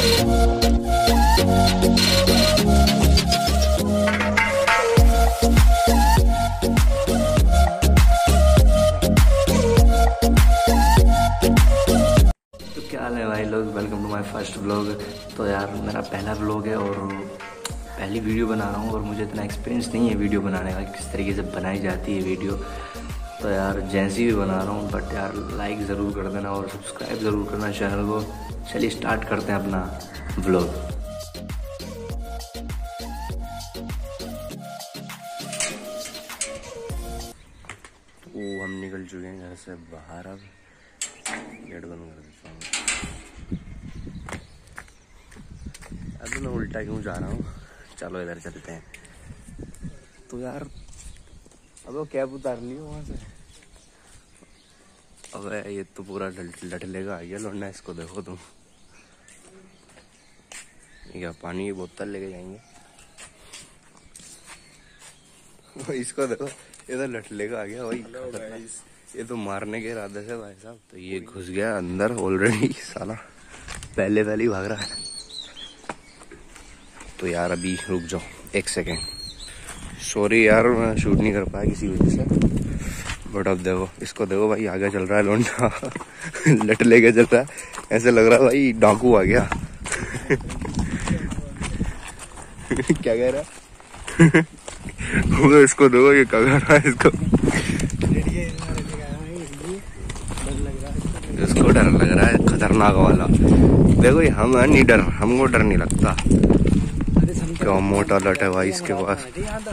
क्या हाल है भाई लोग, welcome to my first vlog. तो यार मेरा पहला व्लॉग है और पहली वीडियो बना रहा हूँ और मुझे इतना एक्सपीरियंस नहीं है वीडियो बनाने का, किस तरीके से बनाई जाती है वीडियो। तो यार जैसी भी बना रहा हूँ, बट यार लाइक ज़रूर कर देना और सब्सक्राइब ज़रूर करना चैनल को। चलिए स्टार्ट करते हैं अपना व्लॉग। हम निकल चुके हैं घर से बाहर, अब गेट बंद कर देता हूँ। अभी मैं उल्टा क्यों जा रहा हूँ, चलो इधर चलते हैं। तो यार अब वो कैब उतार ली वहाँ से। अब ये तो पूरा लटलेगा आ गया लौंडा, इसको देखो तुम। क्या पानी की बोतल लेके जाएंगे, इसको देखो इधर लटलेगा आ गया भाई। ये तो मारने के इरादे से भाई साहब। तो ये घुस गया अंदर ऑलरेडी, साला पहले ही भाग रहा है। तो यार अभी रुक जाओ एक सेकेंड, सॉरी यार मैं शूट नहीं कर पाया किसी वजह से। बट अब देखो इसको, देखो भाई आगे चल रहा है लौंडा लट लेके चल रहा है, ऐसे लग रहा है भाई डाकू आ गया क्या कह रहा है इसको देखो, ये क्या कर रहा है इसको डर लग रहा है खतरनाक वाला। देखो ये हम है नहीं डर, हमको डर नहीं लगता। क्या मोटा लट है भाई इसके पास।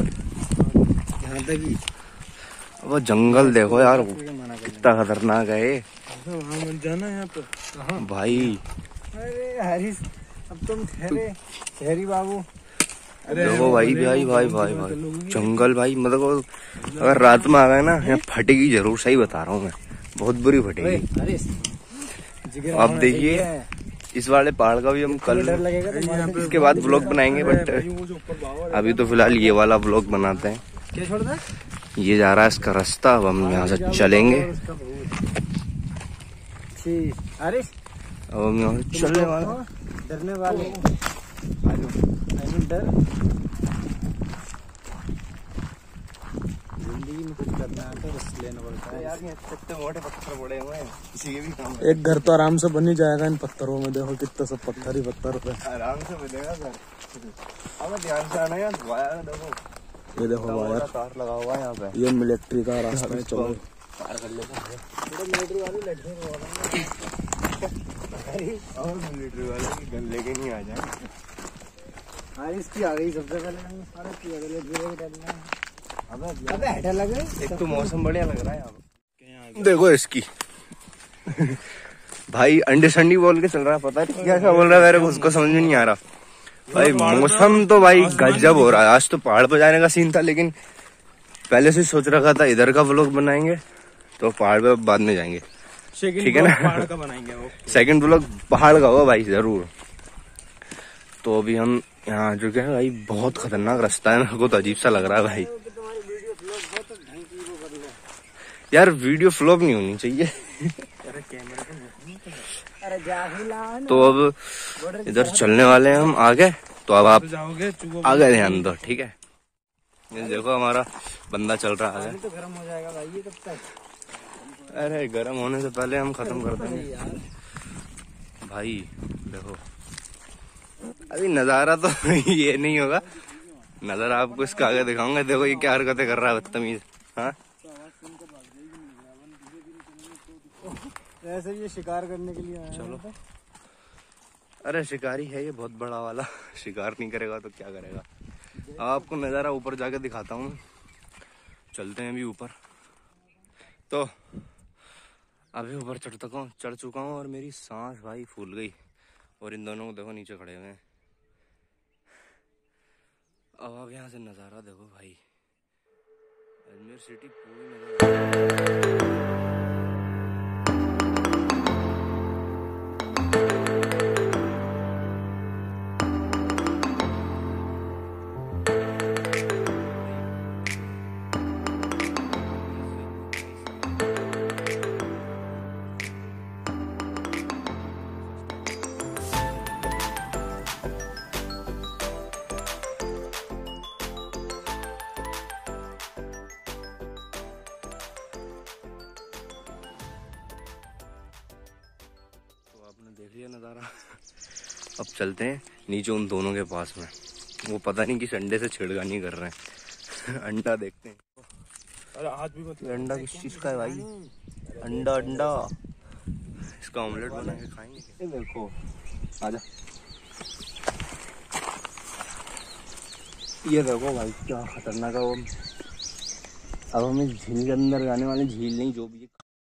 वो जंगल देखो यार कितना खतरनाक है ये भाई। अरे हरीश अब तुम ठहरी बाबू। देखो भाई भाई भाई भाई भाई जंगल भाई, मतलब अगर रात में आ गए ना यहाँ फटेगी जरूर, सही बता रहा हूँ मैं, बहुत बुरी फटेगी। आप देखिए इस वाले पहाड़ का भी हम कल इसके बाद व्लॉग बनाएंगे, बट अभी तो फिलहाल ये वाला व्लॉग बनाते हैं। ये जा रहा है इसका रास्ता, अब हम यहाँ से चलेंगे। अब हम यहाँ से चलने वाले, डरने वाले डर जिंदगी में कुछ करना है तो रिस्क लेना पड़ता है यार। इतने मोटे पत्थर पड़े हुए हैं, किसी के भी काम। एक घर तो आराम से बन ही जाएगा इन पत्थरों में। देखो कितना सब पत्थर ही पत्थर पे आराम से बनेगा घर। अब ध्यान से आना यार, वायर देखो, ये देखो वायर तार लगा हुआ है यहाँ पे। ये मिलिट्री का रास्ता है, चलो पार कर लेते हैं। मिलिट्री वाले लड़के और मिलिट्री वाले गन लेके नहीं आ जाए। हाँ इसकी आ गई सबसे पहले, सारे की अगले अबे हेडर लग गए। एक तो मौसम बढ़िया लग रहा है यहाँ, देखो इसकी भाई अंडे संडी बोल के चल रहा है, पता नहीं क्या क्या बोल रहा है मेरे को, उसको समझ में नहीं आ रहा भाई। मौसम तो भाई गजब हो रहा है। आज तो पहाड़ पर जाने का सीन था, लेकिन पहले से सोच रखा था इधर का व्लॉग बनाएंगे, तो पहाड़ पे बाद में जाएंगे, ठीक है ना। पहाड़ का बनाएंगे वो, सेकंड व्लॉग पहाड़ का होगा भाई जरूर। तो अभी हम यहाँ आ चुके हैं भाई, बहुत खतरनाक रास्ता है, मेरे को तो अजीब सा लग रहा है भाई। यार वीडियो फ्लॉप नहीं होनी चाहिए तो अब इधर चलने वाले हैं हम आगे, तो अब आप आगे ध्यान दो, ठीक है। ये देखो हमारा बंदा चल रहा है। तो गर्म हो जाएगा भाई ये कब तक? अरे गर्म होने से पहले हम खत्म कर देंगे भाई। देखो अभी नजारा तो ये नहीं होगा, नजर आपको इसका आगे दिखाऊंगा। देखो ये क्या हरकतें कर रहा है बदतमीज। हाँ ऐसे ये शिकार करने के लिए आया। चलो, अरे शिकारी है ये बहुत बड़ा वाला, शिकार नहीं करेगा तो क्या करेगा। आपको नज़ारा ऊपर जाके दिखाता हूँ, चलते हैं अभी ऊपर। तो अभी ऊपर चढ़ चुका हूँ और मेरी सांस भाई फूल गई, और इन दोनों को देखो नीचे खड़े हुए हैं। अब आप यहाँ से नज़ारा देखो भाई, अजमेर सिटी पूरी नज़ारा। नज़ारा। अब चलते हैं नीचे उन दोनों के पास में, वो पता नहीं किस अंडे से छिड़कानी कर रहे हैं। अंडा देखते हैं। अरे आज भी मतलब अंडा किस चीज़ का है भाई? अंडा अंडा इसका ऑमलेट बना के खाएंगे। ये देखो आजा, ये देखो भाई क्या खतरनाक है वो। अब हमें झील के अंदर जाने वाले, झील नहीं जो भी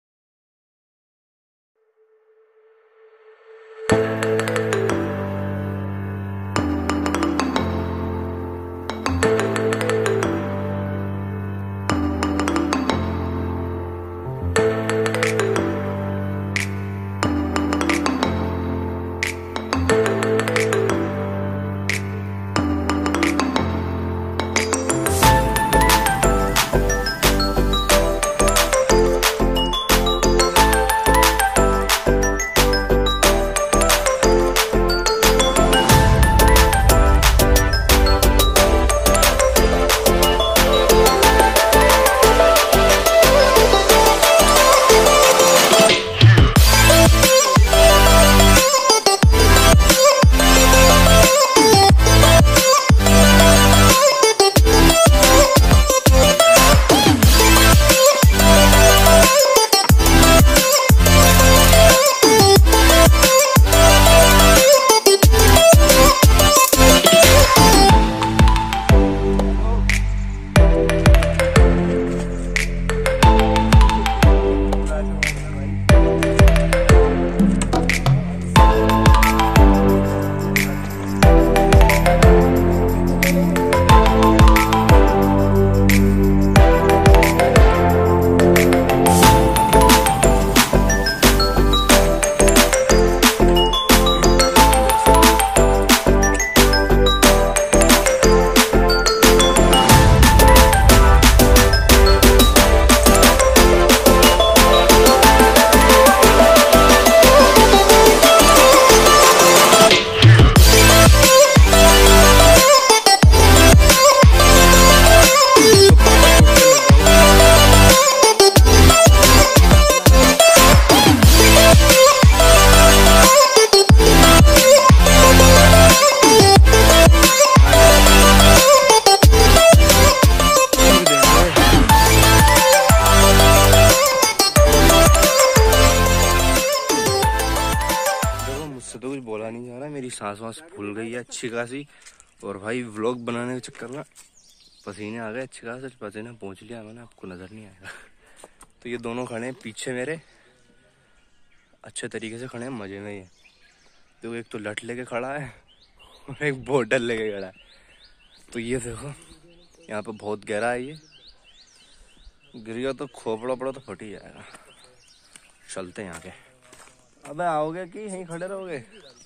सांस वास फूल गई है अच्छी खासी। और भाई व्लॉग बनाने के चक्कर में पसीने आ गए अच्छी खासी। पसीने पहुंच लिया मैंने, आपको नजर नहीं आएगा। तो ये दोनों खड़े हैं पीछे मेरे, अच्छे तरीके से खड़े हैं, मजे में ही है। तो एक तो लठ लेके खड़ा है और एक बोतल लेके खड़ा है। तो ये देखो यहाँ पे बहुत गहरा है, ये गिर गया तो खोपड़ा पड़ा तो फट ही जाएगा। चलते हैं यहाँ के। अबे आओगे कि यहीं खड़े रहोगे?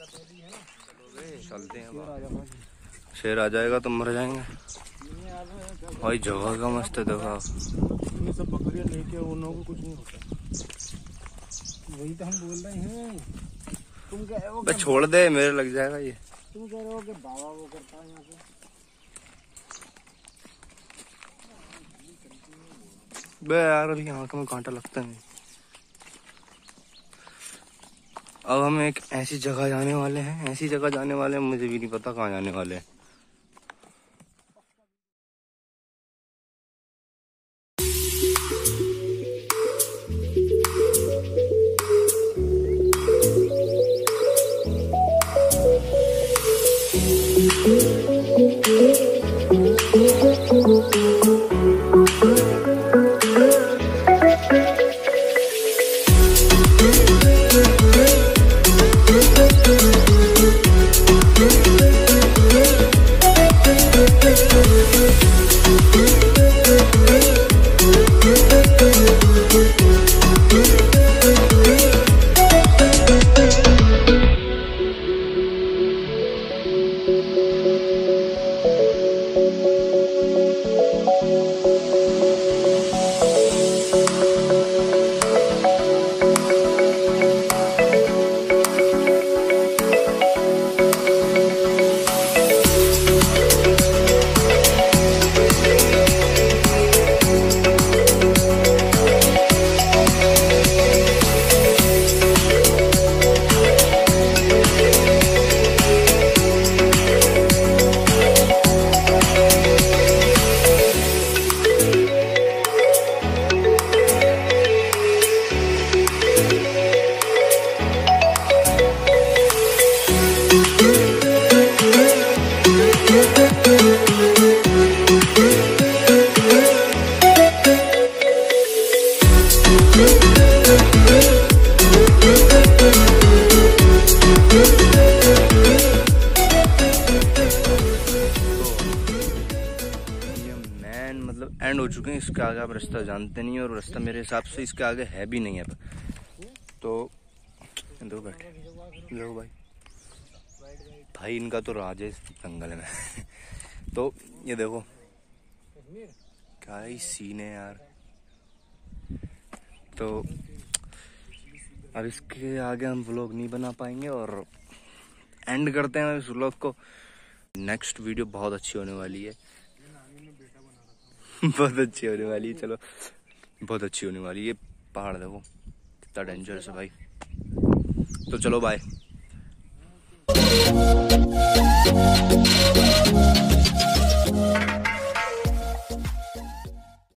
चलते हैं। शेर आ जाएगा तो मर जाएंगे भाई। जगह का मस्त है देखो। ये सब बकरियां लेके उन लोगों को कुछ नहीं होता। वही तो हम बोल रहे हैं। तुम कह रहे हो छोड़ दे, मेरे लग जाएगा ये। तुम कह रहे हो कि बाबा वो करता है यहाँ पे। बे यार अभी आँख में कांटा लगता नहीं। अब हम एक ऐसी जगह जाने वाले हैं, ऐसी जगह जाने वाले हैं, मुझे भी नहीं पता कहाँ जाने वाले हैं। एंड हो चुके हैं। इसके आगे आप रास्ता जानते नहीं और रास्ता मेरे हिसाब से इसके आगे है भी नहीं है। तो दो बैठे लो भाई इनका तो राज है जंगल में। तो ये देखो क्या ही सीन है यार। तो अब इसके आगे हम व्लॉग नहीं बना पाएंगे और एंड करते हैं इस व्लॉग को। नेक्स्ट वीडियो बहुत अच्छी होने वाली है। बहुत अच्छी होने वाली है। चलो बहुत अच्छी होने वाली है। पहाड़ देखो कितना डेंजरस है भाई। तो चलो बाय।